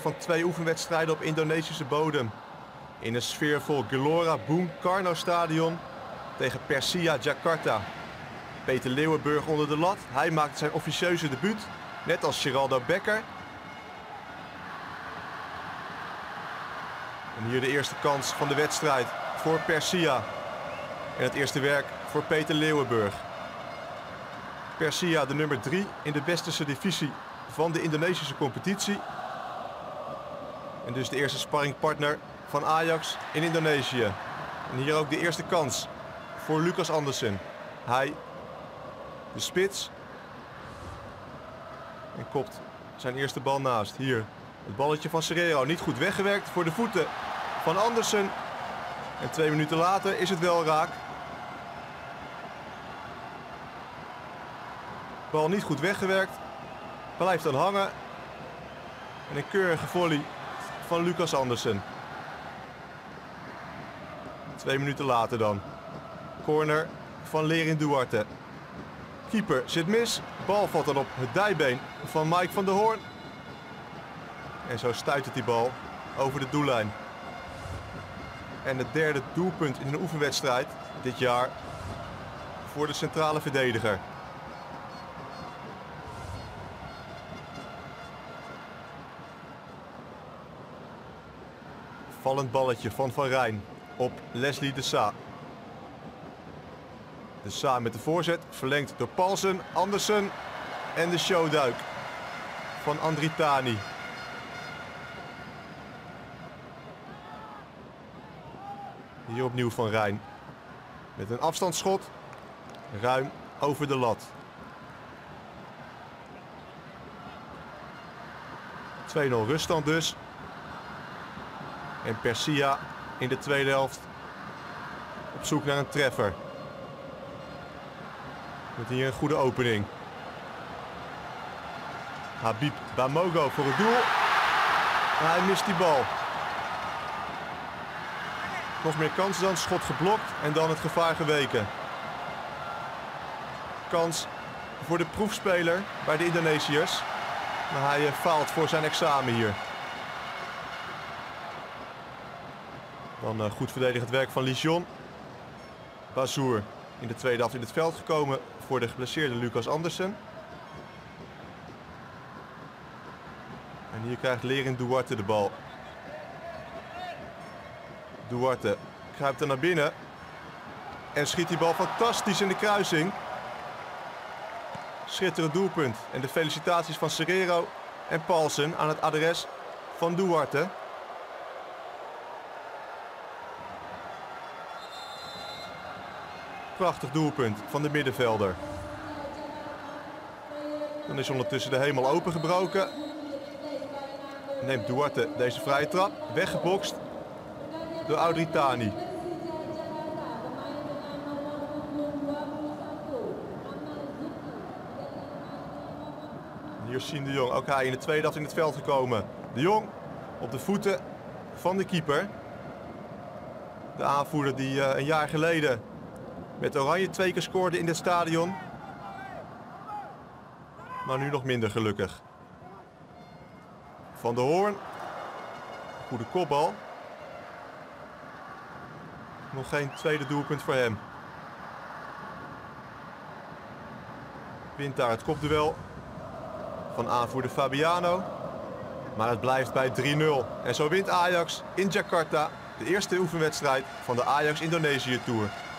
van 2 oefenwedstrijden op Indonesische bodem. In een sfeervol Gelora Bung Karno stadion tegen Persija Jakarta. Peter Leeuwenburg onder de lat. Hij maakt zijn officieuze debuut, net als Geraldo Becker. En hier de eerste kans van de wedstrijd voor Persija. En het eerste werk voor Peter Leeuwenburg. Persija de nummer 3 in de westerse divisie van de Indonesische competitie. En dus de eerste sparringpartner van Ajax in Indonesië. En hier ook de eerste kans voor Lucas Andersen. Hij, de spits. En kopt zijn eerste bal naast. Hier het balletje van Serrero. Niet goed weggewerkt voor de voeten van Andersen. En 2 minuten later is het wel raak. Bal niet goed weggewerkt. Blijft dan hangen. En een keurige volley van Lucas Andersen. 2 minuten later dan. Corner van Lerin Duarte. Keeper zit mis. Bal valt dan op het dijbeen van Mike van der Hoorn. En zo stuitert die bal over de doellijn. En het derde doelpunt in een oefenwedstrijd dit jaar voor de centrale verdediger. Vallend balletje van Van Rijn op Leslie de Sa. De Sa met de voorzet, verlengd door Paulsen, Andersen en de showduik van Andritani. Hier opnieuw Van Rijn met een afstandsschot ruim over de lat. 2-0 ruststand dus. En Persija in de tweede helft op zoek naar een treffer. Met hier een goede opening. Habib Bamogo voor het doel. En hij mist die bal. Nog meer kansen dan, schot geblokt en dan het gevaar geweken. Kans voor de proefspeler bij de Indonesiërs. Maar hij faalt voor zijn examen hier. Dan goed verdedigend werk van Lijon. Bazoer in de tweede helft in het veld gekomen voor de geblesseerde Lucas Andersen. En hier krijgt Lerin Duarte de bal. Duarte kruipt er naar binnen. En schiet die bal fantastisch in de kruising. Schitterend doelpunt. En de felicitaties van Serrero en Paulsen aan het adres van Duarte. Prachtig doelpunt van de middenvelder. Dan is ondertussen de hemel opengebroken. Neemt Duarte deze vrije trap. Weggebokst door Andritani. Hier is Siem de Jong, ook hij in de tweede helft in het veld gekomen. De Jong op de voeten van de keeper. De aanvoerder die een jaar geleden met Oranje 2 keer scoorde in dit stadion. Maar nu nog minder gelukkig. Van der Hoorn. Goede kopbal. Nog geen tweede doelpunt voor hem. Wint daar het kopduel van aanvoerder Fabiano. Maar het blijft bij 3-0. En zo wint Ajax in Jakarta de eerste oefenwedstrijd van de Ajax Indonesië Tour.